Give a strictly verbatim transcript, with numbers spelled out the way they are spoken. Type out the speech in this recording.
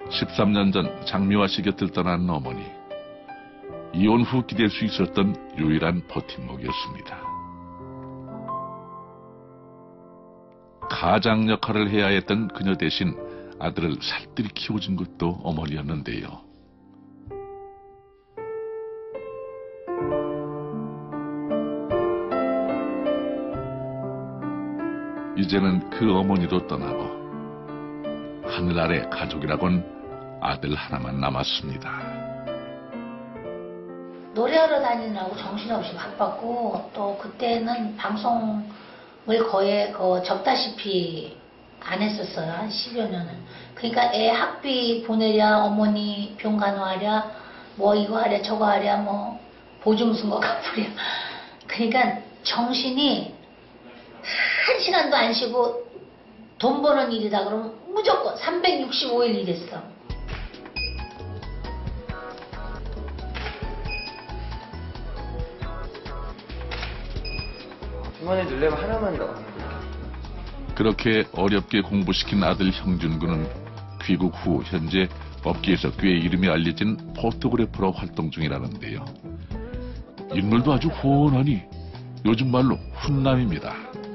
십삼 년 전 장미화 씨 곁을 떠난 어머니. 이혼 후 기댈 수 있었던 유일한 버팀목이었습니다. 가장 역할을 해야 했던 그녀 대신 아들을 살뜰히 키워준 것도 어머니였는데요. 이제는 그 어머니도 떠나고 하늘 아래 가족이라곤 아들 하나만 남았습니다. 노래하러 다니느라고 정신없이 바빴고, 또 그때는 방송을 거의 그 적다시피 안 했었어요. 한 십여 년을. 그러니까 애 학비 보내랴, 어머니 병 간호하랴, 뭐 이거 하랴 저거 하랴, 뭐 보증승거 갚으랴. 그러니까 정신이 한 시간도 안 쉬고 돈 버는 일이다 그러면 무조건 삼백육십오 일 일했어. 주머니에 넣으려면 하나만 넣어. 그렇게 어렵게 공부시킨 아들 형준군은 귀국 후 현재 업계에서 꽤 이름이 알려진 포토그래퍼로 활동 중이라는데요. 인물도 아주 훤하니 요즘 말로 훈남입니다.